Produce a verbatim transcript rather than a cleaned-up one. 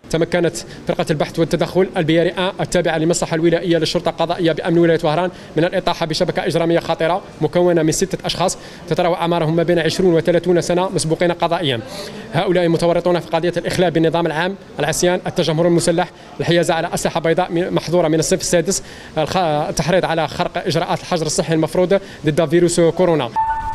تمكنت فرقة البحث والتدخل البيارئة التابعة للمصلحة الولائية للشرطة القضائية بأمن ولاية وهران من الإطاحة بشبكة إجرامية خطيرة مكونة من ستة أشخاص تتراوح أعمارهم ما بين عشرين وثلاثين سنة مسبوقين قضائيا. هؤلاء متورطون في قضية الإخلال بالنظام العام، العصيان، التجمهر المسلح، الحيازة على أسلحة بيضاء محظورة من الصف السادس، التحريض على خرق إجراءات الحجر الصحي المفروض ضد فيروس كورونا.